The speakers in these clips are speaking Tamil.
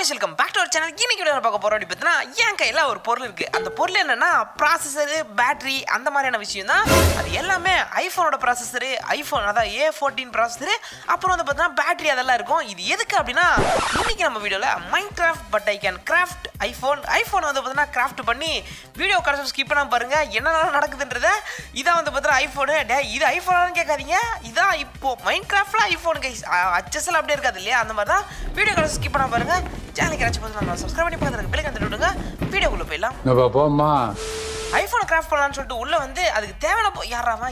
guys, welcome back to our channel. இன்னைக்கு வீடியோல பார்க்க போறோம் அப்படி பார்த்தா என் கையில ஒரு பொருள் இருக்கு. அந்த பொருள் என்னன்னா processor, battery அந்த மாதிரியான விஷயம் தான். அது எல்லாமே ஐபோனோட processor, ஐபோன் அத A14 processor, அப்புறம் வந்து பார்த்தா battery அதெல்லாம் இருக்கும். இது எதுக்கு அப்படினா இன்னைக்கு நம்ம வீடியோல Minecraft but I can craft iPhone வந்து பார்த்தா கிராஃப்ட் பண்ணி வீடியோ கடைசி ஸ்கிப் பண்ணாம பாருங்க என்னென்ன நடக்குதுன்றத. இதான் வந்து பார்த்தா ஐபோன். டேய் இது ஐபோனான்னு கேட்காதீங்க. இதான் இப்போ Minecraftல ஐபோன் गाइस. HSL அப்படியே இருக்காது இல்லையா? அந்த மாதிரி தான் வீடியோ கடைசி ஸ்கிப் பண்ணாம பாருங்க. சேனலுக்கு யாராச்சும் போதும் சப்ஸ்கிரைப் பண்ணி பக்கத்துல பெல் ஐகான் தட்டி விடுங்க. வீடியோக்குள்ள போய்லாம். நம்ம போமா ஐபோன் கிராஃப்ட் பண்ணலாம்னு சொல்லிட்டு உள்ள வந்து அதுக்கு தேவையான யாராவா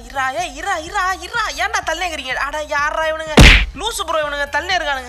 இரா ஏன்டா தள்ளேங்கறீங்க? அட யாரா இவனுங்க லூசு ப்ரோ, இவனுங்க தள்ளே இருக்கானுங்க.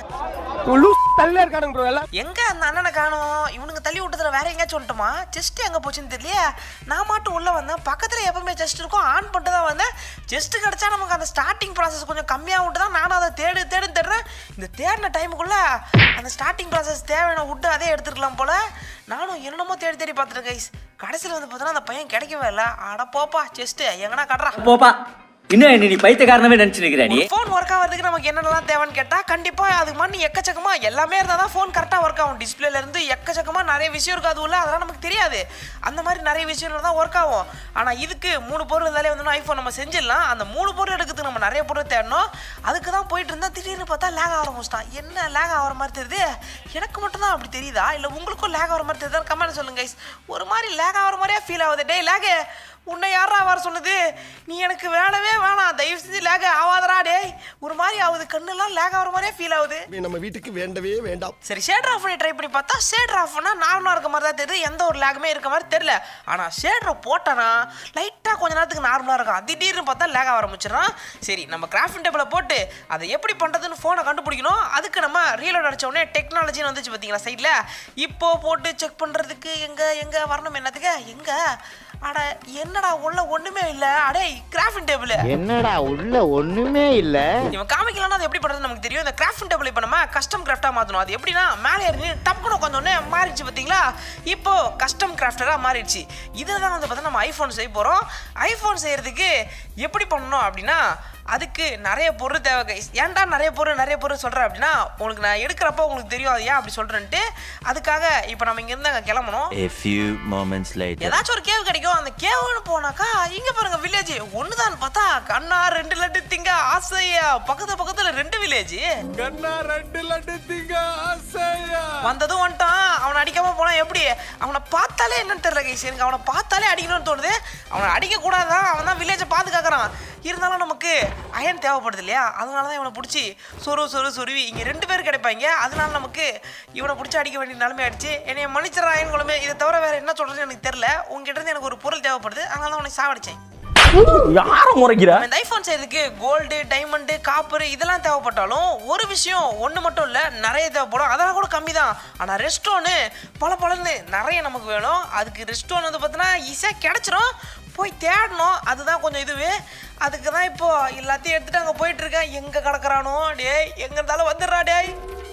தள்ளே இருக்கானுங்க ப்ரோ எல்லாம். எங்க அந்த அண்ணனை காணோம்? இவனுங்க தள்ளி விட்டதுல வேற எங்கேயாச்சும் வந்துட்டோமா? செஸ்ட் எங்க போச்சுன்னு தெரியல. நான் மட்டும் உள்ள வந்தேன். பக்கத்துல எப்பவுமே செஸ்ட் இருக்கும், ஆன் பண்ணிட்டு தான் வந்தேன். செஸ்ட் கிடைச்சா நமக்கு அந்த ஸ்டார்டிங் ப்ராசஸ் கொஞ்சம் கம்மியா விட்டு தான் நானும் அதை தேடுறேன். இந்த தேடின டைமுக்குள்ள அந்த ஸ்டார்டிங் ப்ராசஸ் தேவையான விட்டு அதே எடுத்துக்கலாம் போல. நானும் என்னமோ தேடி பார்த்துட்டேன் கைஸ். கடைசியில் வந்து பார்த்தோன்னா அந்த பையன் கிடைக்கவே இல்லை. அட போப்பா செஸ்ட் எங்கன்னா கட்டுறா போப்பா. இன்னும் நீ பைத்தியக்காரனவே நினைச்சிருக்கிற நீ. ஃபோன் ஒர்க் ஆகிறதுக்கு நமக்கு என்னென்னலாம் தேவைன்னு கேட்டால் கண்டிப்பாக அதுக்கு மாதிரி எக்கச்சக்கமா எல்லாமே இருந்தால் தான் ஃபோன் கரெக்டாக ஒர்க் ஆகும். டிஸ்பிளேல இருந்து எக்கச்சக்கமா நிறைய விஷயம் இருக்காது உள்ள, அதெல்லாம் நமக்கு தெரியாது. அந்த மாதிரி நிறைய விஷயம் தான் ஒர்க் ஆகும். ஆனால் இதுக்கு 3 பொருள் இருந்தாலே வந்து ஐஃபோன் நம்ம செஞ்சிடலாம். அந்த 3 பொருள் எடுக்கிறதுக்கு நம்ம நிறைய பொருள் தேடணும். அதுக்கு தான் போயிட்டு இருந்தால் திடீர்னு பார்த்தா லேக் ஆரம்பிச்சிட்டான். என்ன லேக் ஆகிற மாதிரி தெரியுது? எனக்கு மட்டும் தான் அப்படி தெரியுதா இல்லை உங்களுக்கும் லேக் ஆகிற மாதிரி தெரியுதா? கமெண்ட் சொல்லுங்க கைஸ். ஒரு மாதிரி லேக் ஆகிற மாதிரியே ஃபீல் ஆகுது. டே லேக் உன்னை யாரா வர சொன்னது? நீ எனக்கு வேணவே வேணாம், தயவு செஞ்சு லேக் ஆகாதடா. டே ஒரு மாதிரி ஆகுது, கண்ணெல்லாம் லேக் ஆகிற மாதிரியே ஃபீல் ஆகுது. நம்ம வீட்டுக்கு வேண்டவே வேண்டாம். சரி ஷேடர் ஆஃப் பண்ணி ட்ரை பண்ணி பார்த்தா ஷேடர் ஆஃப் பண்ணால் நார்மலாக இருக்க மாதிரி தான் தெரியுது. எந்த ஒரு லேக்குமே இருக்க மாதிரி தெரியல. ஆனால் ஷேடரை போட்டானா லைட்டாக கொஞ்ச நேரத்துக்கு நார்மலாக இருக்கும். திடீர்னு பார்த்தா லேக் ஆக ஆரம்பிச்சிடறான். சரி நம்ம கிராஃப்டிங் டேபிளை போட்டு அதை எப்படி பண்ணுறதுன்னு ஃபோனை கண்டுபிடிக்கணும். அதுக்கு நம்ம ரீலோட் அடிச்ச உடனே டெக்னாலஜின்னு வந்துச்சு பார்த்தீங்களா சைடில். இப்போ போட்டு செக் பண்ணுறதுக்கு எங்கே வரணும் என்னத்துக்கு எங்கே? அட என்னடா உள்ள ஒண்ணுமே இல்ல. அடே கிராஃப்டிங் டேபிள் என்னடா உள்ள ஒண்ணுமே இல்ல. இவன் காமிக்கலன்னா அது எப்படி பண்றது நமக்கு தெரியும். இந்த கிராஃப்டிங் டேபிள் இப்ப நம்ம கஸ்டம் கிராஃப்டா மாத்தணும். அது எப்படின்னா மேலே ஏறி டப்புன்னு உட்காந்தோடனே மாறிடுச்சு பாத்தீங்களா? இப்போ கஸ்டம் கிராஃப்டரா மாறிடுச்சு. இதுதான் வந்து பார்த்தா நம்ம ஐபோன் செய்ய போறோம். ஐபோன் செய்யறதுக்கு எப்படி பண்ணணும் அப்படின்னா அதுக்கு நிறைய பொருள் தேவை கைஸ். ஏன்டா நிறைய பொருள் சொல்கிறேன் அப்படின்னா உங்களுக்கு நான் எடுக்கிறப்ப உங்களுக்கு தெரியும் அது ஏன் அப்படி சொல்கிறேன்ட்டு. அதுக்காக இப்போ நம்ம இங்கேருந்து அங்கே கிளம்பணும். ஏதாச்சும் ஒரு கேவ் கிடைக்கும். அந்த கேவ்னு போனாக்கா இங்கே பாருங்க வில்லேஜ் ஒன்று தான் பார்த்தா கண்ணா 2 லட்டு திங்க ஆசையா. பக்கத்துல 2 வில்லேஜ். கண்ணா 2 லட்டு திங்க ஆசையா. வந்ததும் வந்துட்டான். அவனை அடிக்காம போனா எப்படி? அவனை பார்த்தாலே என்னன்னு தெரியல கைஸ். எனக்கு அவனை பார்த்தாலே அடிக்கணும்னு தோணுது. அவனை அடிக்க கூடாதான், அவன் தான் வில்லேஜை பாதுகாக்கிறான். இருந்தாலும் நமக்கு அயன் தேவைப்படுது இல்லையா? அதனால தான் இவனை பிடிச்சி சொருவி இங்கே 2 பேர் கிடைப்பாங்க. அதனால நமக்கு இவனை பிடிச்சி அடிக்க வேண்டிய நிலைமை ஆயிடுச்சு. என்னைய மன்னிச்சிடற அயன் குழம்பு. இதை தவிர வேற என்ன சொல்றதுன்னு எனக்கு தெரியல. உங்ககிட்ட இருந்து எனக்கு ஒரு பொருள் தேவைப்படுது, அதனால தான் உனக்கு சாவடிச்சேன். யார முறைக்கிறா? இந்த ஐபோன் செய்யறதுக்கு கோல்டு, டைமண்ட், காப்பர் இதெல்லாம் தேவைப்பட்டாலும் ஒரு விஷயம் ஒன்று மட்டும் இல்லை, நிறைய தேவைப்படும். அதெல்லாம் கூட கம்மி தான். ஆனால் ரெஸ்டோனு பலன்னு நிறைய நமக்கு வேணும். அதுக்கு ரெஸ்டோன் வந்து பார்த்தீங்கன்னா ஈஸியாக கிடைச்சிரும். போய் தேடணும், அதுதான் கொஞ்சம் இதுவே. அதுக்கு தான் இப்போ எல்லாத்தையும் எடுத்துட்டு அங்கே போயிட்டு இருக்கேன். எங்கே கிடக்குறானோ? டேய் எங்கே இருந்தாலும் வந்துடுறா டேய்.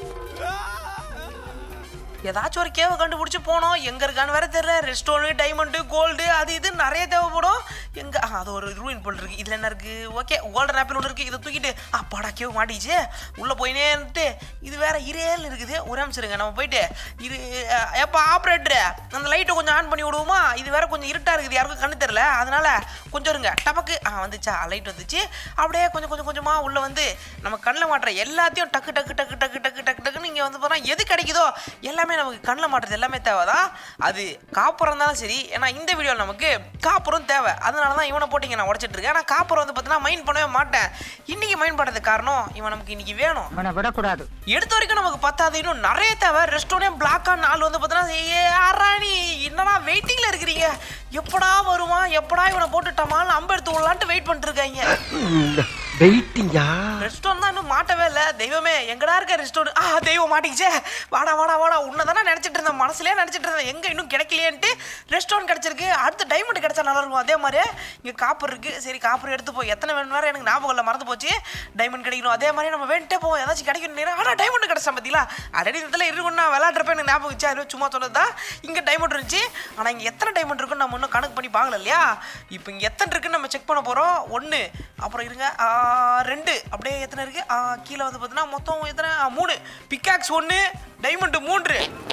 ஏதாச்சும் ஒரு கேவை கண்டுபிடிச்சி போனோம். எங்கே இருக்கான்னு வேற தெரியல. ரெஸ்டோனு, டைமண்டு, கோல்டு அது இது நிறைய தேவைப்படும். எங்கே அது ஒரு ரூயின் போல் இருக்குது. இதில் என்ன இருக்குது? ஓகே கோல்டன் ஆப்பிள் ஒன்று இருக்குது. இதை தூக்கிட்டு அப்பாடா கேவ் மாட்டிச்சு. உள்ளே போயினேன்ட்டு இது வேற இரேல் இருக்குது. ஒரே நிமிஷம் நம்ம போயிட்டு இது எப்போ ஆப்ரேட்டரு அந்த லைட்டை கொஞ்சம் ஆன் பண்ணி விடுவோமா? இது வேற கொஞ்சம் இருட்டாக இருக்குது, யாருக்கும் கண்ணு தெரில. அதனால கொஞ்சம் இருங்க. டபக்கு வந்துச்சா லைட் வந்துச்சு. அப்படியே கொஞ்சமாக உள்ளே வந்து நம்ம கண்ணில் மாட்டுற எல்லாத்தையும் டக்குன்னு இங்கே வந்து போனால் எது கிடைக்குதோ எல்லாமே நமக்கு கண்ணில் மாட்டுறது எல்லாமே தேவைதான். அது காப்புறம் இருந்தாலும் சரி. ஏன்னா இந்த வீடியோவில் நமக்கு காப்புறம் தேவை. அதனால தான் இவனை போட்டு நான் உடச்சிட்டு இருக்கேன். ஆனால் காப்புறம் வந்து பார்த்தீங்கன்னா மைண்ட் பண்ணவே மாட்டேன். இன்னைக்கு மைண்ட் பண்ணுறதுக்கு காரணம் இவன் நமக்கு இன்னைக்கு வேணும். விடக்கூடாது. எடுத்த வரைக்கும் நமக்கு பத்தாது, இன்னும் நிறைய தேவை. ரெஸ்டோரண்ட் பிளாக்கா 4 வந்து பார்த்தீங்கன்னா நீ என்னடா வெயிட்டிங்கில் இருக்கிறீங்க? எப்படா வருவான், எப்படா இவனை போட்டுட்டோமான்னு அம்பு எடுத்து விடலான்ட்டு வெயிட் பண்ணிட்டு இருக்காங்க. வெயிட்டிங்கா? ரெஸ்டோரண்ட் தான் இன்னும் மாட்டவே இல்லை. தெய்வமே எங்கடா இருக்க ரெஸ்டோரண்ட்? தெய்வம் மாட்டிக்கிச்சே. வாடா உன்னை தானே நினச்சிட்டு இருந்தேன், மனசுலேயே நினச்சிட்டு இருந்தேன். எங்கே இன்னும் கிடைக்கலையேன்ட்டு ரெஸ்டோரண்ட் கிடச்சிருக்கு. அடுத்து டைமண்ட் கிடைச்சா நல்லா இருக்கும். அதே மாதிரி இங்கே காப்பர் இருக்குது. சரி காப்பர் எடுத்து போய் எத்தனை வேணும் வேறு எனக்கு ஞாபகம் இல்லை, மறந்து போச்சு. டைமண்ட் கிடைக்கணும். அதே மாதிரி நம்ம வேண்டிட்டே போவோம், ஏதாச்சும் கிடைக்கணும். ஆனால் டைமண்ட் கிடைச்சா பார்த்தீங்களா? ஆல்ரெடி இதில் இருக்கும். நான் விளையாடுறப்ப எனக்கு ஞாபகம் வச்சு அது சும்மா சொன்னது தான். இங்கே டைமண்ட் இருந்துச்சு. ஆனால் இங்கே எத்தனை டைமண்ட் இருக்குன்னு நம்ம இன்னும் கணக்கு பண்ணி பார்க்கல இல்லையா? இப்போ இங்கே எத்தனை இருக்குன்னு நம்ம செக் பண்ண போகிறோம். 1 அப்புறம் இருங்க 2 அப்படியே எத்தனை இருக்குது? கீழே வந்து பார்த்தீங்கன்னா மொத்தம் எத்தனை? 3 பிக்காக்ஸ் 1 டைமண்ட் 3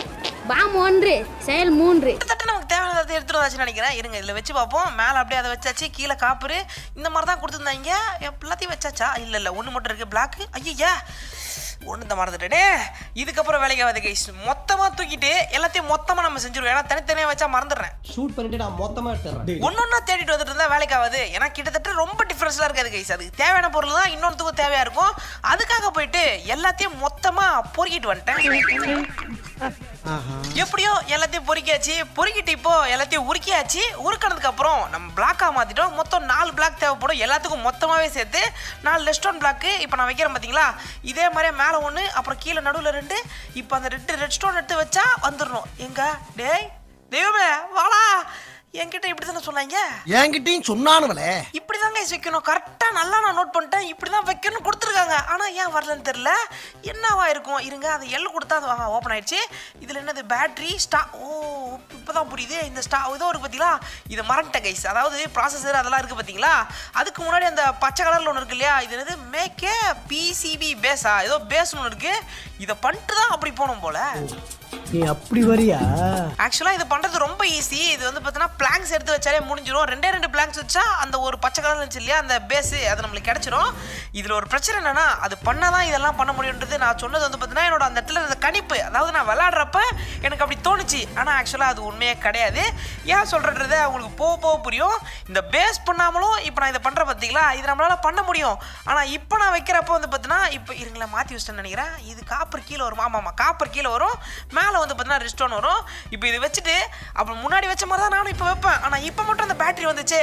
பாம் 1 செயல் 3 கிட்டத்தட்ட நமக்கு தேவையானதை எடுத்துட்டு வந்தாச்சுன்னு நினைக்கிறேன். இருங்க இதில் வச்சு பார்ப்போம். மேலே அப்படியே அதை வச்சாச்சு, கீழே காப்பரு இந்த மாதிரி தான் கொடுத்துருந்தாங்க. எல்லாத்தையும் வச்சாச்சா? இல்லை ஒன்று மட்டும் இருக்குது பிளாக்கு. ஐயா ஒன்று தான் மறந்துட்டேனே. இதுக்கப்புறம் வேலைக்கு ஆகாது கைஸ். மொத்தமாக தூக்கிட்டு எல்லாத்தையும் மொத்தமாக நம்ம செஞ்சுருவோம். ஏன்னா தனித்தனியாக வச்சா மறந்துடுறேன். ஷூட் பண்ணிட்டு நான் மொத்தமா எடுத்துறேன். ஒன்னொன்னா தேடிட்டு வந்துட்டு இருந்தா வேலைக்கு ஆகாது. ஏன்னா கிட்டத்தட்ட ரொம்ப டிஃபரன்ஸ்லாம் இருக்காது கைஸ். அதுக்கு தேவையான பொருள் தான் இன்னொருத்துக்கும் தேவையா இருக்கும். அதுக்காக போயிட்டு எல்லாத்தையும் மொத்தமா பொறுக்கிட்டு வந்துட்டேன். எப்படியோ எல்லாத்தையும் பொறுக்கியாச்சு. பொறுக்கிட்டு இப்போ எல்லாத்தையும் உருக்கியாச்சு. உருக்கினதுக்கு அப்புறம் நம்ம பிளாக்கா மாத்திட்டோம். மொத்தம் 4 பிளாக் தேவைப்படும். எல்லாத்துக்கும் மொத்தமாவே சேர்த்து 4 ரெஸ்டோன் பிளாக்கு இப்போ நான் வைக்கிறேன் பார்த்தீங்களா. இதே மாதிரி மேலே 1 அப்புறம் கீழே நடுவில் 2. இப்போ அந்த 2 ரெட் ஸ்டோன் எடுத்து வச்சா வந்துடணும். எங்க டேய் தெய்வமே வாடா, என்கிட்ட இப்படி தானே சொன்னாங்க. என்கிட்டயும் சொன்னானுவலே இப்படிதான் கைஸ் வைக்கணும். கரெக்டாக நல்லா நான் நோட் பண்ணிட்டேன். இப்படி தான் வைக்கணும்னு கொடுத்துருக்காங்க. ஆனால் ஏன் வரலன்னு தெரில. என்னவா இருக்கும்? இருங்க அது எல் கொடுத்தா அது ஓப்பன் ஆயிடுச்சு. இதில் என்னது பேட்ரி ஸ்டா. ஓ இப்போ தான் புரியுது. இந்த ஸ்டா இதோ இருக்குது பார்த்தீங்களா. இதை மறந்துட்டேன் கைஸ். அதாவது ப்ராசஸர் அதெல்லாம் இருக்குது பார்த்தீங்களா. அதுக்கு முன்னாடி அந்த பச்சை கலரில் ஒன்று இருக்கு இல்லையா. இது என்னது மேக்கே பிசிபி பேஸா ஏதோ பேஸ்னு ஒன்று இருக்குது. இதை பண்ணிட்டு தான் அப்படி போகணும் போல். நீ அப்படி வரியா? ஆக்சுவலாக இது பண்ணுறது ரொம்ப ஈஸி. இது வந்து பார்த்தீங்கன்னா பிளாங்க்ஸ் எடுத்து வச்சாலே முடிஞ்சிடும். 2 பிளாங்க்ஸ் வச்சா அந்த ஒரு பச்சை கலர் இருந்துச்சு இல்லையா அந்த பேஸு அது நம்மளுக்கு கிடச்சிரும். இதில் ஒரு பிரச்சனை என்னன்னா அது பண்ணால் தான் இதெல்லாம் பண்ண முடியுன்றது நான் சொன்னது வந்து பார்த்தீங்கன்னா என்னோட அந்த இடத்துல இருந்த கணிப்பு. அதாவது நான் விளையாடுறப்ப எனக்கு அப்படி தோணுச்சு. ஆனால் ஆக்சுவலாக அது உண்மையே கிடையாது. ஏன் சொல்கிறத அவங்களுக்கு போக புரியும். இந்த பேஸ் பண்ணாமலும் இப்போ நான் இதை பண்ணுறேன் பார்த்தீங்களா. இது நம்மளால் பண்ண முடியும். ஆனால் இப்போ நான் வைக்கிறப்ப வந்து பார்த்தீங்கன்னா இப்போ இருங்களா மாற்றி வச்சிட்டேன்னு நினைக்கிறேன். இது காப்பர் கீழே வரும். ஆமாம் காப்பர் கீழே வரும். மேலே வந்து பார்த்தீங்கன்னா ரெஸ்டோன் வரும். இப்போ இது வச்சுட்டு அப்புறம் முன்னாடி வச்ச மாதிரி தான் நானும் இப்போ வைப்பேன். ஆனால் இப்போ மட்டும் அந்த பேட்டரி வந்துச்சு.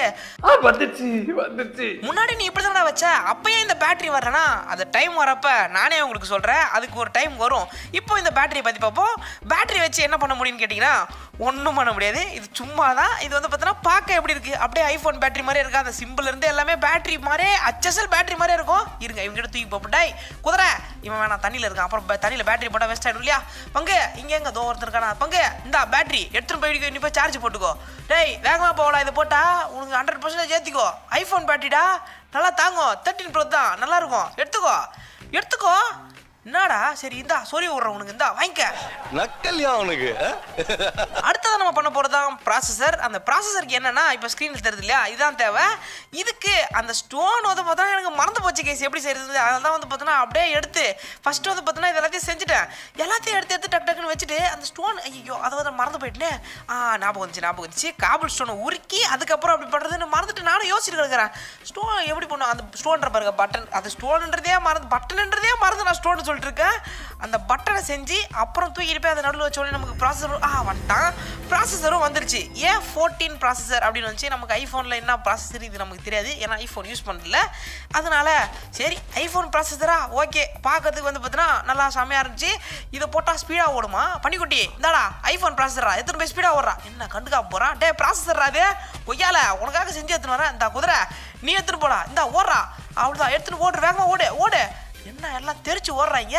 முன்னாடி நீ இப்படி தானே வச்ச, அப்பயே இந்த பேட்டரி வரனா அது டைம் வரப்ப நானே உங்களுக்கு சொல்கிறேன். அதுக்கு ஒரு டைம் வரும். இப்போ இந்த பேட்டரியை பற்றி பார்ப்போம். பேட்டரி வச்சு என்ன பண்ண முடியும்னு கேட்டிங்கன்னா ஒன்றும் பண்ண முடியாது. இது சும்மா தான். இது வந்து பார்த்தீங்கன்னா பார்க்க எப்படி இருக்குது அப்படியே ஐஃபோன் பேட்டரி மாதிரி இருக்கா. அந்த சிம்பிள் இருந்து எல்லாமே பேட்டரி மாதிரி HSL பேட்டரி மாதிரி இருக்கும். இருங்க இவங்க தூக்கி போட்டாய் குதிரை இவன் வேணாம் தண்ணியில் இருக்கான். அப்புறம் தண்ணியில் பேட்டரி போட்டால் வேஸ்ட் ஆகிடும் இல்லையா. பங்கு இங்கே எங்கே ஒருத்தர் இருக்கானா. பங்கு இந்த பேட்டரி எடுத்துன்னு போயிட்டு நீ போய் சார்ஜ் போட்டுக்கோ. டேய் வேகமாக போகலாம். இதை போட்டா உனக்கு 100% ஏற்றிக்கோ. ஐஃபோன் பேட்டரிடா நல்லா தாங்கும். 13 Pro தான் நல்லா இருக்கும். எடுத்துக்கோ. என்னடா சரி இந்தா சொல்லி விட்றேன் உனக்கு. இந்தா வாங்கிக்க. நக்கல்யா உனக்கு. அடுத்ததான் நம்ம பண்ண போகிறது தான் ப்ராசஸர். அந்த ப்ராசஸருக்கு என்னன்னா இப்போ ஸ்க்ரீனில் தெரியுது இல்லையா இதுதான் தேவை. இதுக்கு அந்த ஸ்டோன் வந்து பார்த்தோன்னா எனக்கு மறந்து போச்சு கேஸ் எப்படி செய்யுது. அதெல்லாம் வந்து பார்த்தோன்னா அப்படியே எடுத்து ஃபஸ்ட்டு வந்து பார்த்தோன்னா இது எல்லாத்தையும் செஞ்சுட்டேன். எல்லாத்தையும் எடுத்து டக்குன்னு வச்சுட்டு அந்த ஸ்டோன் ஐயோ அதை வந்து மறந்து போயிட்டேன். ஞாபகம் வந்துச்சு. காபிள் ஸ்டோனை உருக்கி அதுக்கப்புறம் அப்படி பண்ணுறதுன்னு மறந்துட்டு நானும் யோசிச்சுட்டு இருக்கிறேன். ஸ்டோன் எப்படி பண்ணும் அந்த ஸ்டோன்ற பாருங்க பட்டன். அது ஸ்டோன்ன்றதே மறந்து பட்டன்ன்றதே மறந்து நான் ஸ்டோன் இருக்கேன். அந்த பட்டனை செஞ்சு அப்புறம் தூக்கிட்டு போய் அதை நடுவில் வச்சோடனே நமக்கு ப்ராசஸர் வந்துட்டான். ப்ராசஸரும் வந்துருச்சு. ஏன் 14 ப்ராசஸர் அப்படின்னு வந்துச்சு. நமக்கு ஐஃபோனில் என்ன ப்ராசஸர் இது நமக்கு தெரியாது. ஏன்னா ஐஃபோன் யூஸ் பண்ணல. அதனால சரி ஐஃபோன் ப்ராசஸரா ஓகே பார்க்கறதுக்கு வந்து பார்த்தீங்கன்னா நல்லா செம்மையாக இருந்துச்சு. இதை போட்டால் ஸ்பீடாக ஓடுமா பண்ணிக்குட்டி. இந்தாடா ஐஃபோன் ப்ராசஸரா எத்தனை போய் ஸ்பீடாக ஓடுறா. என்ன கண்டுக்கா போகிறான். டே ப்ராசஸரா அது கொய்யால உனக்காக செஞ்சு எடுத்துன்னு வரேன். இந்த குதிரை நீ எடுத்துன்னு போடா. இந்த ஓடுறா அவ்வளோதான் எடுத்துன்னு ஓடு வேகமாக ஓடு. என்ன எல்லாம் தெரிச்சு ஓடுறாங்க.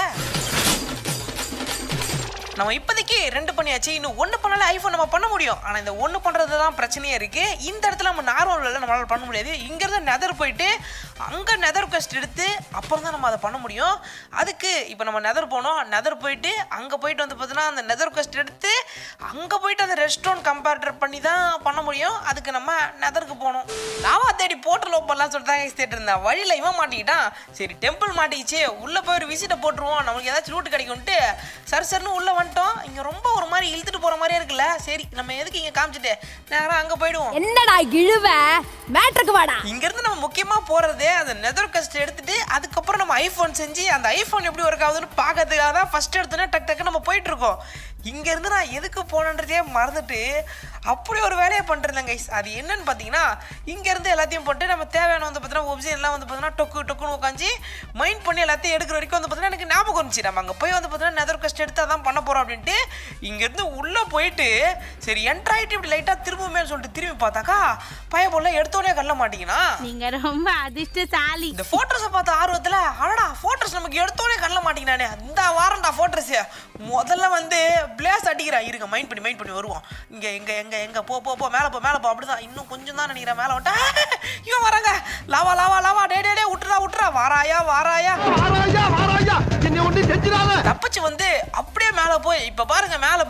நம்ம இப்போதைக்கு 2 பண்ணியாச்சு. இன்னும் 1 பண்ணாலே ஐஃபோன் நம்ம பண்ண முடியும். ஆனால் இந்த 1 பண்ணுறது தான் பிரச்சனையே இருக்குது. இந்த இடத்துல நம்ம நார்மல் நம்மளால் பண்ண முடியாது. இங்கேருந்து நெதர் போயிட்டு அங்கே நெதர் குவெஸ்ட் எடுத்து அப்புறம் தான் நம்ம அதை பண்ண முடியும். அதுக்கு இப்போ நம்ம நெதர் போனோம். நெதர் போயிட்டு அங்கே போயிட்டு வந்து பார்த்தீங்கன்னா அந்த நெதர் குவெஸ்ட் எடுத்து அங்கே போயிட்டு அந்த ரெஸ்டோன் கம்பேரிட்டர் பண்ணி தான் பண்ண முடியும். அதுக்கு நம்ம நெதருக்கு போகணும். லாவா தேடி போர்ட்டல் ஓப்பன்லாம் சொல்லிட்டு தான் தேடிட்டு இருந்தேன். வழியில் இவன் மாட்டிக்கிட்டான். சரி டெம்பிள் மாட்டிக்கிச்சு உள்ளே போய் ஒரு விசிட்டை போட்டுருவோம் நம்மளுக்கு ஏதாச்சும் லூட்டு கிடைக்கும்ட்டு சர்ன்னு உள்ளே இங்க ரொம்ப ஒரு மாதிரி இழுத்துட்டு போற மாதிரியே இருக்குல்ல. சரி நம்ம எதுக்கு இங்க காமிச்சிட்டு நேரா அங்க போய்டுவோம். என்னடா இழுவ மேட்ருக்கு வாடா. இங்க இருந்து நம்ம முக்கியமா போறது அந்த நெதர் குவெஸ்ட் எடுத்துட்டு அதுக்கப்புறம் நம்ம ஐஃபோன் செஞ்சு அந்த ஐஃபோன் எப்படி ஒர்க் ஆகுதுன்னு பார்க்கறதுக்காக தான் ஃபர்ஸ்ட் எடுத்தோன்னே டக்கு நம்ம போயிட்டு இருக்கோம். இங்க இருந்து நான் எதுக்கு போனன்றதே மறந்துட்டு அப்படி ஒரு வேலையை பண்ணிருந்தேன் கைஸ். அது என்னன்னு பார்த்தீங்கன்னா இங்க இருந்து எல்லாத்தையும் போட்டு நம்ம தேவையான வந்து பார்த்தீங்கன்னா ஒப்ஷன் எல்லாம் வந்து பார்த்தீங்கன்னா டொக்குன்னு உட்காந்து மைண்ட் பண்ணி எல்லாத்தையும் எடுக்கிற வரைக்கும் வந்து பார்த்தீங்கன்னா எனக்கு ஞாபகம் இருந்துச்சு. நம்ம அங்கே போய் வந்து பார்த்தீங்கன்னா நெதர் குவெஸ்ட் எடுத்து அதான் பண்ண போறோம் அப்படின்ட்டு இங்கேருந்து உள்ளே போயிட்டு சரி என்ட்ரு ஆகிட்டு இப்படி லைட்டாக திரும்புமே சொல்லிட்டு திரும்பி பார்த்தாக்கா பைய போல எடுத்தோடனே கல்ல மாட்டீங்கன்னா. நீங்க ரொம்ப அதிர்ஷ்டசாலி. இந்த போட்டோஸை பார்த்த ஆர்வத்தில் அடடா போட்டோஸ் நமக்கு எடுத்தோடனே கல்ல மாட்டீங்கன்னானே இந்த வாரம்டா போட்டோஸ் முதல்ல வந்து பிளேஸ் அடிக்கிறா. இருங்க மைண்ட் பண்ணி வருவோம். இங்கே எங்கே போ மேலே போ அப்படிதான். இன்னும் கொஞ்சம் தான் நினைக்கிறேன் மேலே விட்டா இவன் வராங்க. லாவா டே விட்டுறா வாராயா தப்பிச்சு வந்து அப்படியே மேலே போய் இப்போ பாருங்க மேலே போயிட்டு பிளேஸ்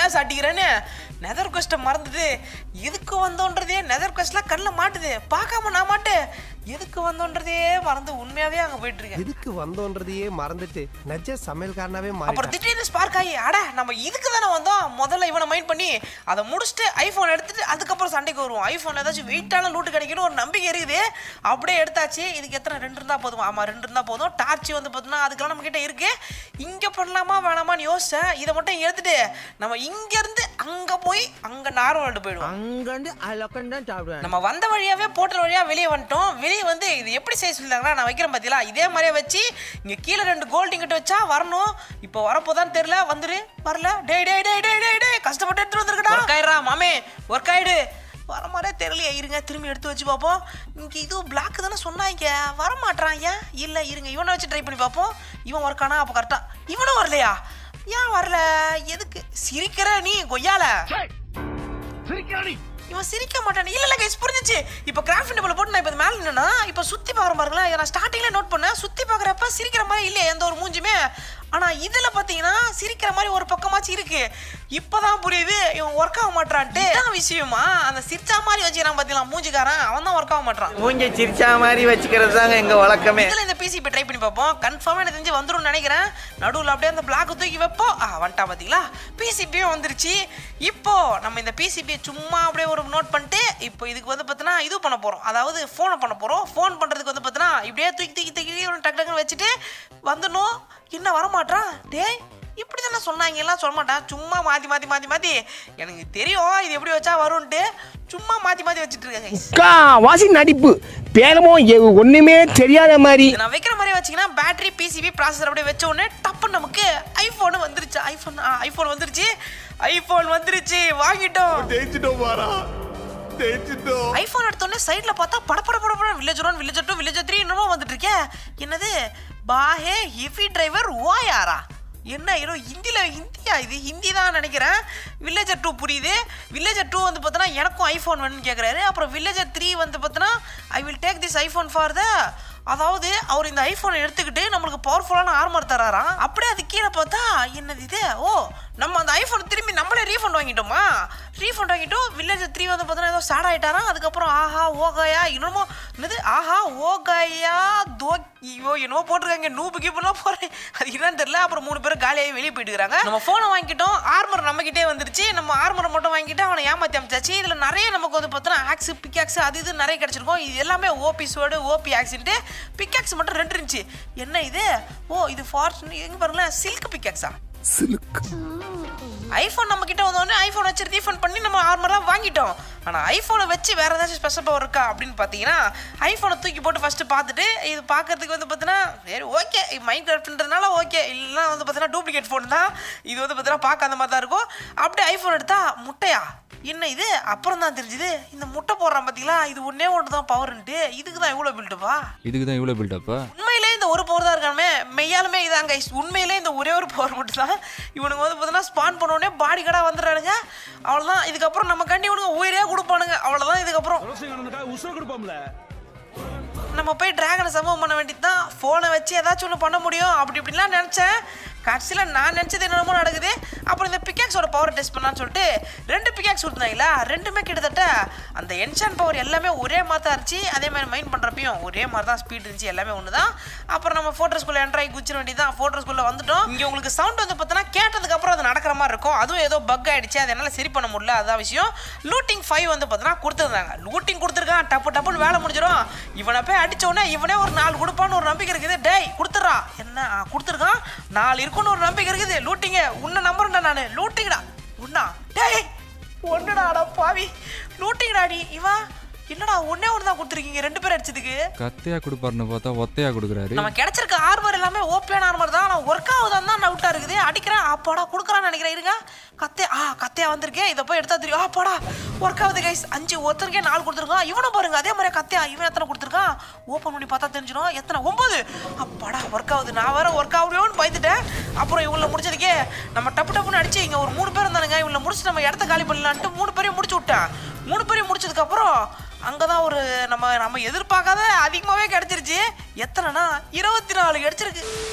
கிளாஸ் அடிக்கிறேன்னு நெதர் குவெஸ்ட்டை மறந்துது. எதுக்கு வந்தோன்றதே நெதர் குவெஸ்ட்லாம் கண்ணில் மாட்டுது. பார்க்காம நான் மாட்டேன். எதுக்கு வந்தோன்றதே மறந்து உண்மையாவே அங்கே போயிட்டு இருக்கேன். எதுக்கு வந்தோன்றதையே மறந்துட்டு நெஜ சமையல்காரனாவே அப்புறம் திடீர்னு ஸ்பார்க் ஆகி அட நம்ம இதுக்கு தானே வந்தோம். முதல்ல இவனை மைண்ட் பண்ணி அதை முடிச்சுட்டு ஐஃபோன் எடுத்துட்டு அதுக்கப்புறம் சண்டைக்கு வருவோம். ஐஃபோன் ஏதாச்சும் வெயிட்டான லூட்டு கிடைக்கணும் ஒரு நம்பிக்கை இருக்குது. அப்படியே எடுத்தாச்சு. இதுக்கு எத்தனை 2 இருந்தால் போதும். ஆமாம் 2 இருந்தால் போதும். டார்ச் வந்து பார்த்தோம்னா அதுக்கெல்லாம் நம்ம கிட்ட இருக்கு. இங்கே பண்ணலாமா வேணாமான்னு யோசிச்சேன். இதை மட்டும் எடுத்துட்டு நம்ம இங்கேருந்து அங்கே போய் அங்கே நார்மல் போயிடுவோம். அங்கண்டு அலக்கண்டான் சாப்பிடுவேன். நம்ம வந்த வழியாவே போர்ட்டல் வழியா வெளியே வந்துட்டோம். வெளியே வந்து இது எப்படி செய்ய சொல்லிட்டாங்கன்னா நான் வைக்கிறேன் பார்த்தீங்களா இதே மாதிரியே வச்சு இங்கே கீழே 2 கோல்டு இங்கிட்ட வச்சா வரணும். இப்போ வரப்போதான் தெரியல. வந்துரு வரல. டேய் டேய் டேய் டேய் டேய் டேய் கஷ்டப்பட்டு எடுத்துட்டு வந்துருக்கடா. ஒர்க் ஆயிடுறா மாமே ஒர்க் ஆயிடு. வர மாதிரியே தெரியலையே. இருங்க திரும்பி எடுத்து வச்சு பார்ப்போம். இங்கே இதுவும் பிளாக் தானே சொன்னாங்க. வரமாட்டான் ஏன் இல்லை. இருங்க இவனை வச்சு ட்ரை பண்ணி பார்ப்போம். இவன் ஒர்க் ஆனா அப்போ கரெக்டாக இவனும் வரலையா? ஏன் வரல? எதுக்கு சிரிக்கிற நீ கொய்யால? இவன் சிரிக்க மாட்டானே. இல்ல கைஸ் புரிஞ்சிச்சு. இப்போ கிராஃப்ட் டேபிள் போட்டு நான் இப்போ மேலே நின்னா இப்போ சுற்றி பார்க்குற மாதிரிங்களா. இதை நான் ஸ்டார்டிங்கில் நோட் பண்ணேன். சுற்றி பார்க்குறப்ப சிரிக்கிற மாதிரி இல்லையா எந்த ஒரு மூஞ்சுமே. ஆனால் இதில் பார்த்தீங்கன்னா சிரிக்கிற மாதிரி ஒரு பக்கமாச்சு இருக்கு. இப்போதான் புரியுது இவன் ஒர்க் ஆக மாட்டான்ட்டு. இதான் விஷயமா? அந்த சிரிச்சா மாதிரி வச்சுக்கிறான் பார்த்தீங்களா மூஞ்சிக்காரன். அவன் தான் ஒர்க் ஆக மாட்டான். மூஞ்சி சிரிச்சா மாதிரி வச்சுக்கிறது தாங்க எங்க வழக்கமே. இதில் இந்த பிசிபி ட்ரை பண்ணி பார்ப்போம். கன்ஃபார்மாக எனக்கு தெரிஞ்சு வந்துடும் நினைக்கிறேன். நடுவில் அப்படியே அந்த பிளாக் தூக்கி வைப்போம். வந்துட்டா பார்த்தீங்களா பிசிபியும் வந்துருச்சு. இப்போ நம்ம இந்த பிசிபியை சும்மா அப்படியே ஒரு நோட் பண்ணிட்டு இப்போ இதுக்கு வந்து பார்த்தீங்கன்னா இது பண்ண போகிறோம். அதாவது ஃபோனை பண்ண போகிறோம். ஃபோன் பண்ணுறதுக்கு வந்து பார்த்தீங்கன்னா இப்படியே தூக்கி டக்கு டக்குன்னு வச்சுட்டு வந்துடணும். என்ன வரமாட்டான்? டேய் இப்படி தானே சொன்னாங்க. எல்லாம் சொல்ல மாட்டான். சும்மா மாற்றி எனக்கு தெரியும் இது எப்படி வச்சா வரும்ன்ட்டு சும்மா மாற்றி வச்சுட்டு இருக்காங்க. வாசி நடிப்பு பேரமோ ஒண்ணுமே தெரியாத மாதிரி. நான் வைக்கிற மாதிரி வச்சிங்கன்னா பேட்டரி பிசிபி ப்ராசஸர் அப்படியே வச்ச உடனே டப்புன்னு நமக்கு ஐஃபோன் வந்துருச்சு. ஐஃபோன் வந்துருச்சு. வாங்கிட்டோம். ஜெயிச்சிட்டோம் வாரா ஜெயிச்சிட்டோம். ஐஃபோன் எடுத்தோடனே சைடில் பார்த்தா பட வில்லேஜ் 1 வில்லேஜ் 2 வில்லேஜ் 3 இன்னமும் வந்துட்டு இருக்கேன். என்னது பாஹே ஹெவி டிரைவர் ஓயாரா? என்ன ஹீரோ ஹிந்தியா? இது ஹிந்தி தான் நினைக்கிறேன். வில்லேஜர் 2 புரியுது. வில்லேஜர் 2 வந்து பார்த்தோன்னா எனக்கும் ஐஃபோன் வேணும்னு கேட்குறாரு. அப்புறம் வில்லேஜர் 3 வந்து பார்த்தோன்னா I will take this iPhone for the, அதாவது அவர் இந்த ஐஃபோனை எடுத்துக்கிட்டு நம்மளுக்கு பவர்ஃபுல்லான ஆர்மர் தராராம். அப்படியே அது கீழே பார்த்தா என்னது இது? ஓ நம்ம அந்த ஐஃபோன் திரும்பி நம்மளே ரீஃபண்ட் வாங்கிட்டோமா? ரீஃபண்ட் வாங்கிட்டோம். வில்லேஜர் 3 வந்து பார்த்தோன்னா ஏதோ சேட் ஆகிட்டாராம். அதுக்கப்புறம் ஆஹா ஓகாயா இன்னமோ என்னது ஆஹா ஓகாயா ஐயோ என்னவோ போட்டிருக்காங்க. நூபு கீப்பெல்லாம் போகிறேன் அது என்னன்னு தெரியல. அப்புறம் 3 பேரும் காலியாகி வெளியே போயிட்டுருக்காங்க. நம்ம ஃபோனை வாங்கிட்டோம். ஆர்மர் நம்மகிட்டே வந்துருச்சு. நம்ம ஆர்மரை மட்டும் வாங்கிட்டு அவனை ஏமாற்றி அமைச்சாச்சு. இதில் நிறைய நமக்கு வந்து பார்த்தோன்னா ஆக்ஸு பிக்காக்ஸு அது இது நிறைய கிடச்சிருக்கும். இது எல்லாமே ஓபி சோடு ஓபி ஆக்ஸின்ட்டு. பிக்காக்ஸ் மட்டும் 2 இருந்துச்சு. என்ன இது? ஓ இது ஃபார்ச்சுன் எங்கே பாருங்களேன் சில்க் பிக்காக்ஸா? ஐஃபோன் நம்ம கிட்ட வந்தோடனே ஐஃபோன் வச்சு ரீஃபண்ட் பண்ணி நம்ம ஆர்மராக வாங்கிட்டோம். ஆனால் ஐஃபோனை வச்சு வேறு ஏதாச்சும் ஸ்பெஷல் பவர் இருக்கா அப்படின்னு பார்த்தீங்கன்னா ஐஃபோனை தூக்கி போட்டு ஃபஸ்ட்டு பார்த்துட்டு இது பார்க்கறதுக்கு வந்து பார்த்தீங்கன்னா சரி ஓகே மைண்ட் கிராஃப்ட்ன்றதுனால ஓகே. இல்லைனா வந்து பார்த்தீங்கன்னா டூப்ளிகேட் ஃபோன் தான். இது வந்து பார்த்தீங்கன்னா பார்க்க அந்த மாதிரி தான் இருக்கும். அப்படியே ஐஃபோன் எடுத்தா முட்டையா? என்ன இது? அப்புறம் தான் தெரிஞ்சுது இந்த முட்டை போடுறான் பார்த்தீங்களா இது ஒன்றே ஒன்று தான் பவர்ன்ட்டு. இதுக்கு தான் இவ்வளோ பில்டப்பா? உண்மையிலே இந்த ஒரு பவர் தான் இருக்காமே. மெய்யாலுமே இதாங்க உண்மையிலே இந்த ஒரே ஒரு பவர் மட்டும் தான். இவனுக்கு வந்து பார்த்தீங்கன்னா ஸ்பான் பண்ண உடனே பாடி கார்டாக வந்துடுறானுங்க. அவ்வளோதான். இதுக்கப்புறம் நம்ம கண்டி இவனுங்க உயிரே கொடுப்பானுங்க. அவ்வளோதான். இதுக்கப்புறம் நம்ம போய் டிராகனை சம்பவம் பண்ண வேண்டியது தான். ஃபோனை வச்சு ஏதாச்சும் ஒன்று பண்ண முடியும் அப்படி இப்படின்லாம் நினச்சேன். கடைசியில் நான் நினச்சது என்னென்னமோ நடக்குது. அப்புறம் இந்த பிக்காக்ஸோட பவர் டெஸ்ட் பண்ணான்னு சொல்லிட்டு 2 பிக்காக்ஸ் கொடுத்தாங்களா. 2மே கிட்டத்தட்ட அந்த என்ஷான் பவர் எல்லாமே ஒரே மாதிரி தான் இருந்துச்சு. அதே மாதிரி மைண்ட் பண்ணுறப்பையும் ஒரே மாதிரி தான் ஸ்பீட் இருந்துச்சு. எல்லாமே ஒன்று தான். அப்புறம் நம்ம ஃபோட்டோஸ்குள்ளே என்ட்ராகி குச்சிட வேண்டியது தான். ஃபோட்டோஸ்குள்ளே வந்துட்டோம். இங்கே உங்களுக்கு சவுண்ட் வந்து பார்த்தோன்னா கேட்டதுக்கப்புறம் அது நடக்கிற மாதிரி இருக்கும். அதுவும் ஏதோ பக் ஆகிடுச்சு. அது என்னால் சரி பண்ண முடியல. அதான் விஷயம். லூட்டிங் 5 வந்து பார்த்தோன்னா கொடுத்துருந்தாங்க. லூட்டிங் கொடுத்துருக்கான். டப்புன்னு வேலை முடிஞ்சிடும். இவனை போய் அடித்தோடனே இவனே ஒரு 4 கொடுப்பான்னு ஒரு நம்பிக்கை இருக்குது. டேய் கொடுத்துட்றா. என்ன கொடுத்துருக்கான் 4 இருக்குன்னு ஒரு நம்பிக்கை இருக்குது. லூட்டிங்க உன்னை நம்புறேன்டா நான். லூட்டிங்கடா உண்ணா. டேய் ஒன்னுடாடா பாவி. லூட்டிங்கடாடி இவன். என்னடா ஒன்னே ஒன்று தான் கொடுத்துருக்கீங்க 2 பேர் அடிச்சதுக்கு. கத்தையா கொடுப்பாருன்னு பார்த்தா ஒத்தையா கொடுக்குறாரு. நம்ம கிடைச்சிருக்க ஆர்மர் எல்லாமே ஓபியான ஆர்மர் தான். ஆனால் ஒர்க் ஆகுதான் தான் டவுட்டாக இருக்குது. அடிக்கிறேன் அப்பாடா கொடுக்குறான்னு நினைக்கிறேன். இருங்க கத்தையா வந்திருக்கேன். இதை போய் எடுத்தா தெரியும். அப்பாடா ஒர்க் ஆகுது கைஸ். 5 ஒருத்தருக்கே 4 கொடுத்துருக்கான். இவனும் பாருங்க அதே மாதிரி கத்தையா. இவன் எத்தனை கொடுத்துருக்கான்? ஓப்பன் பண்ணி பார்த்தா தெரிஞ்சிடும். எத்தனை 9. அப்பாடா ஒர்க் ஆகுது. நான் வேற ஒர்க் ஆகுதுன்னு பயந்துட்டேன். அப்புறம் இவங்களை முடிச்சதுக்கே நம்ம டப்புன்னு அடிச்சு இங்கே ஒரு 3 பேர் இருந்தானுங்க. இவங்களை முடிச்சு நம்ம இடத்த காலி பண்ணலான்ட்டு 3 பேரையும் முடிச்சு விட்டேன். 3 பேரையும் முடிச்சதுக்கப்புறம் அங்கே தான் ஒரு நம்ம எதிர்பார்க்காத அதிகமாகவே கிடச்சிருச்சு. எத்தனைனா 24 கிடச்சிருக்கு.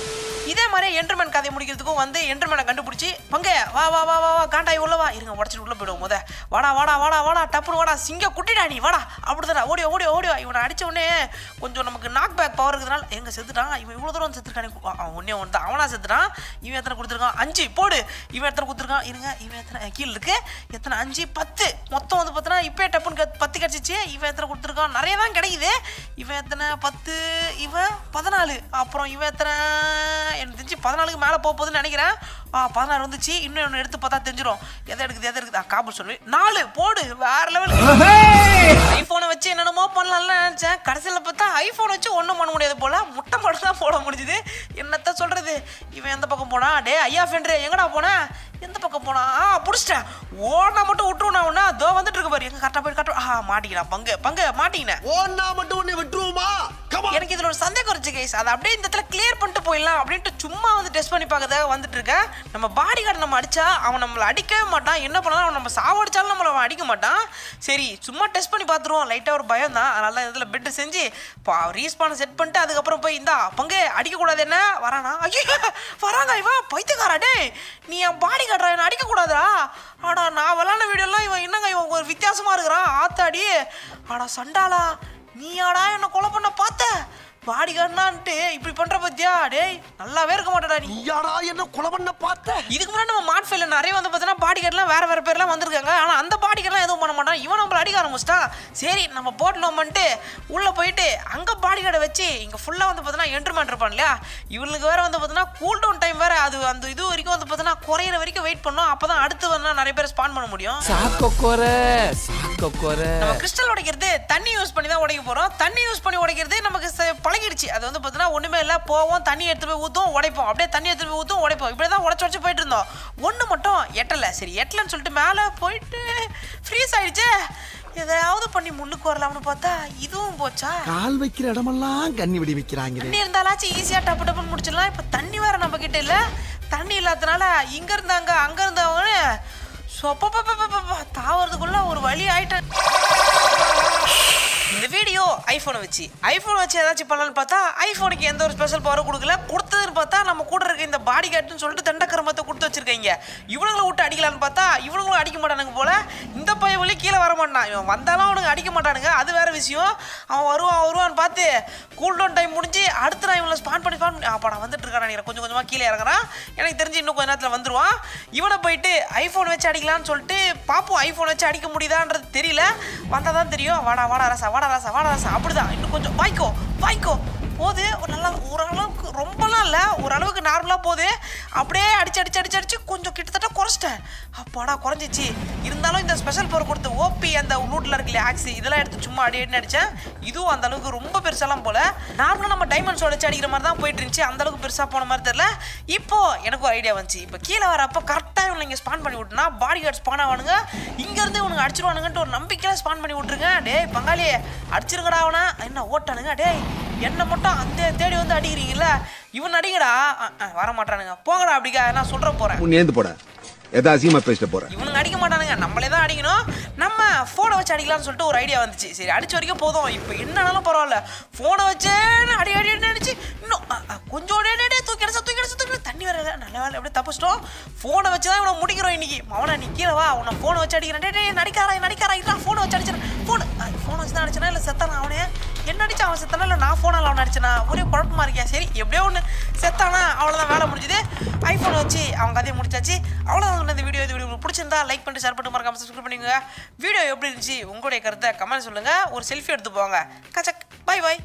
இதே மாதிரி என்டர்மேன் கதையை முடிக்கிறதுக்கும் வந்து என்டர்மேனை கண்டுபிடிச்சி பங்க வா வா வா வா காண்டாய் உள்ள வா இருங்க உடச்சிட்டு உள்ள போயிடுவோம் முத வாடா வாடா வாடா வாடா டப்புனு வாடா சிங்க குட்டிடா நீ வாடா அப்படிதாடா ஓடி ஓடி ஓடி இவனை அடிச்ச உடனே கொஞ்சம் நமக்கு நாக் பேக் பவர் இருக்கிறதுனால எங்க செத்துட்டான் இவன் இவ்வளோ தூரம் செத்துருக்கானே ஒன்னே ஒன்று தான் அவனா செத்துட்டான் இவன் எத்தனை கொடுத்துருக்கான் 5 போடு இவன் எத்தனை கொடுத்துருக்கான் இருங்க இவன் எத்தனை கீழே இருக்கு எத்தனை 5 10 மொத்தம் வந்து பார்த்தீங்கன்னா இப்போ டப்புன்னு 10 கிடச்சிச்சு இவன் எத்தனை கொடுத்துருக்கான் நிறைய தான் கிடைக்குது இவன் எத்தனை 10 இவன் 14 அப்புறம் இவன் எத்தனை எனக்கு தெரிஞ்சு 14க்கு மேலே போகுதுன்னு நினைக்கிறேன் 16 வந்துச்சு இன்னும் ஒன்று எடுத்து பார்த்தா தெரிஞ்சிடும் எதை இருக்குது காபூல் சொல்லி 4 போடு வேற லெவல் ஐஃபோனை வச்சு என்னென்னமோ பண்ணலாம்னு நினச்சேன் கடைசியில் பார்த்தா ஐஃபோன் வச்சு ஒன்றும் பண்ண முடியாது போல முட்டை மட்டும் தான் போட முடிஞ்சுது என்னத்த சொல்கிறது இவன் எந்த பக்கம் போனா டே ஐயா ஃப்ரெண்டு எங்கடா போனேன் எந்த பக்கம் போனா பிடிச்சிட்டேன் ஓடனா மட்டும் விட்டுருவோம் நான் ஒன்னா அதோ வந்துட்டு இருக்கு பாரு எங்க கரெக்டாக போய் காட்டுவோம் மாட்டிக்கலாம் பங்கு மாட்டிக்கினேன் ஓன்னா மட்டும் உன்னை விட்டுருவோமா எனக்கு இதில் ஒரு சந்தேகம் இருந்துச்சு கைஸ் அதை அப்படியே இந்த இடத்துல கிளியர் பண்ணிட்டு போயிடலாம் அப்படின்ட்டு சும்மா வந்து டெஸ்ட் பண்ணி பார்க்கறதாக வந்துட்டு இருக்கேன் நம்ம பாடி கார்டு நம்ம அடிச்சா அவன் நம்மளை அடிக்கவே மாட்டான் என்ன பண்ணாலும் அவன் நம்ம சாவடிச்சாலும் நம்மளை அவன் அடிக்க மாட்டான் சரி சும்மா டெஸ்ட் பண்ணி பார்த்துருவோம் லைட்டாக ஒரு பயம் தான் அதனால தான் இதில் பெட்டு செஞ்சு ரீஸ்பானை செட் பண்ணிட்டு அதுக்கப்புறம் போய் இந்தா பங்கு அடிக்கக்கூடாது என்ன வரானா ஐயோ வராங்க இவன் பைத்தியக்காரா டே நீ என் பாடி கார்டா என்ன அடிக்கக்கூடாதா ஆடா நான் விளாண்ட வீடியோலாம் இவன் என்னங்க இவன் ஒரு வித்தியாசமாக இருக்கிறான் ஆத்தாடி ஆடா சண்டாளா நீயாடா என்ன கொலை பண்ண பார்த்த பாடி கார்டுனான்ட்டு இப்படி பண்ற பத்தியா டேய் நல்லாவே இருக்க மாட்டடா நீ யாரா என்ன கொலை பண்ண பார்த்த இதுக்கு முன்னாடி நம்ம மாட் ஃபைல்ல நிறைய வந்து பார்த்தீங்கன்னா பாடி கார்டுலாம் வேற பேர்லாம் வந்திருக்காங்க ஆனால் அந்த பாடி கார்டுலாம் எதுவும் பண்ண மாட்டான் இவன் நம்மள அடிக்க ஆரம்பிச்சிட்டான் சரி நம்ம போட்டோம்ட்டு உள்ளே போயிட்டு அங்கே பாடி கார்டை வச்சு இங்கே ஃபுல்லாக வந்து பார்த்தீங்கன்னா என்டர்மேன் இருப்பான் இல்லையா இவனுக்கு வேற வந்து பார்த்தீங்கன்னா கூல் டவுன் டைம் வேற அது அந்த இது வரைக்கும் வந்து பார்த்தீங்கன்னா குறையிற வரைக்கும் வெயிட் பண்ணோம் அப்போ தான் அடுத்து வந்து நிறைய பேர் ஸ்பான் பண்ண முடியும் நம்ம கிறிஸ்டல் உடைக்கிறது தண்ணி யூஸ் பண்ணி தான் உடைக்க போகிறோம் தண்ணி யூஸ் பண்ணி உடைக்கிறது நமக்கு பழகிடுச்சு அது வந்து பார்த்தீங்கன்னா ஒன்றுமே இல்லை போவோம் தண்ணி எடுத்து போய் ஊற்றும் உடைப்போம் அப்படியே தண்ணி எடுத்து போய் ஊற்றும் உடைப்போம் இப்படி தான் உடச்சு போயிட்டு இருந்தோம் ஒன்று மட்டும் எட்டலை சரி எட்டலைன்னு சொல்லிட்டு மேலே போயிட்டு ஃப்ரீஸ் ஆயிடுச்சு எதையாவது பண்ணி முன்னுக்கு வரலாம்னு பார்த்தா இதுவும் போச்சா கால் வைக்கிற இடமெல்லாம் கண்ணி வெடி வைக்கிறாங்க தண்ணி இருந்தாலாச்சும் ஈஸியாக டப்புன்னு முடிச்சிடலாம் இப்போ தண்ணி வேற நம்ம கிட்ட இல்லை தண்ணி இல்லாதனால இங்க இருந்தாங்க அங்க இருந்தவங்க தாவறதுக்குள்ள ஒரு வழி ஆயிட்டேன் இந்த வீடியோ ஐஃபோனை வச்சு ஏதாச்சும் பண்ணலான்னு பார்த்தா ஐஃபோனுக்கு எந்த ஒரு ஸ்பெஷல் பவர் கொடுக்கல கொடுத்ததுன்னு பார்த்தா நம்ம கூட இருக்க இந்த பாடி கார்டுன்னு சொல்லிட்டு தண்டக்கிரமத்தை கொடுத்து வச்சிருக்கீங்க இவனுங்களை விட்டு அடிக்கலான்னு பார்த்தா இவனுங்களும் அடிக்க மாட்டானுங்க போல இந்த பையன் வழி கீழே வர மாட்டான் இவன் வந்தாலும் அவனுக்கு அடிக்க மாட்டானுங்க அது வேற விஷயம் அவன் வருவான்னு பார்த்து கூல் டவுன் டைம் முடிஞ்சு அடுத்து நான் இவனை ஸ்பான் பண்ணி நான் வந்துட்டு இருக்கான் நினைக்கிறேன் கொஞ்சம் கொஞ்சமாக கீழே இறங்குறான் எனக்கு தெரிஞ்சு இன்னும் கொஞ்ச நேரத்தில் வந்துடுவான் இவனை போயிட்டு ஐஃபோன் வச்சு அடிக்கலான்னு சொல்லிட்டு பார்ப்போம் ஐஃபோன் வச்சு அடிக்க முடியுதான்றது தெரியல வந்தால் தான் தெரியும் வாடா ராசா அப்படிதான் இன்னும் கொஞ்சம் வாய்க்கோ போது ஒரு நல்லா ஓரளவுக்கு ரொம்பலாம் இல்லை ஓரளவுக்கு நார்மலாக போகுது அப்படியே அடிச்சு கொஞ்சம் கிட்டத்தட்ட குறைச்சிட்டேன் அப்பாடா குறைஞ்சிச்சு இருந்தாலும் இந்த ஸ்பெஷல் பவர் கொடுத்து ஓபி அந்த லூட்டில் இருக்குல்ல ஆக்சி இதெல்லாம் எடுத்து சும்மா அடின்னு அடித்தேன் இதுவும் அந்த அளவுக்கு ரொம்ப பெருசாலாம் போல நார்மலாக நம்ம டைமண்ட்ஸோட வச்சு அடிக்கிற மாதிரி தான் போயிட்டு இருந்துச்சு அந்த அளவுக்கு பெருசாக போன மாதிரி தெரியல இப்போ எனக்கு ஒரு ஐடியா வந்துச்சு இப்போ கீழே வரப்போ கரெக்டாக இவனை இங்கே ஸ்பான் பண்ணி விட்டுனா பாடி கார்டு ஸ்பான் ஆவானுங்க இங்கேருந்து இவனுக்கு அடிச்சிருவானுங்கன்ட்டு ஒரு நம்பிக்கையில் ஸ்பான் பண்ணி விட்ருங்க டேய் பங்காளி அடிச்சிருக்கடா அவனை என்ன ஓட்டானுங்க டேய் என்ன மட்டும் அந்த தேடி வந்து அடிக்கிறீங்கல்ல இவன் அடிங்கடா வர மாட்டானுங்க போங்கடா அப்படிக்கா நான் சொல்ற போறேன் ஏந்து போட ஏதாசியமா பேசிட்டு போறேன் இவனுங்க அடிக்க மாட்டானுங்க நம்மளே தான் அடிக்கணும் நம்ம போனை வச்சு அடிக்கலாம்னு சொல்லிட்டு ஒரு ஐடியா வந்துச்சு சரி அடிச்ச வரைக்கும் போதும் இப்போ என்னன்னாலும் பரவாயில்ல போனை வச்சு அடி அடிச்சு இன்னும் கொஞ்சம் தூக்கி அடிச்சு தண்ணி வேற நல்ல வேலை அப்படியே தப்பிச்சிட்டோம் போனை வச்சு தான் இவனை முடிக்கிறோம் இன்னைக்கு அவனை நிற்கிறவா அவனை போனை வச்சு அடிக்கிறேன் நடிக்காரா இல்லை ஃபோனை வச்சு அடிச்சிடறேன் ஃபோனை வச்சு தான் அடிச்சனா இல்லை செத்தானா அவனே என்ன அடிச்சு அவன் செத்தானா இல்லை நான் ஃபோனால் அவனை அடிச்சனா ஒரே குழப்பமா இருக்கியா சரி எப்படியோ ஒன்று செத்தானா அவ்வளோதான் வேலை முடிஞ்சுது ஐஃபோனை வச்சு அவன் கதையை முடிச்சாச்சு அவ்வளோதான் இந்த வீடியோ உங்களுக்கு பிடிச்சிருந்தா லைக் பண்ணிட்டு ஷேர் பண்ணிட்டு மறக்காம சப்ஸ்கிரைப் பண்ணிக்கோங்க வீடியோ எப்படி இருந்துச்சு உங்களுடைய கருத்தை கமெண்ட் சொல்லுங்கள் ஒரு செல்ஃபி எடுத்து போவாங்க கச்சக் பை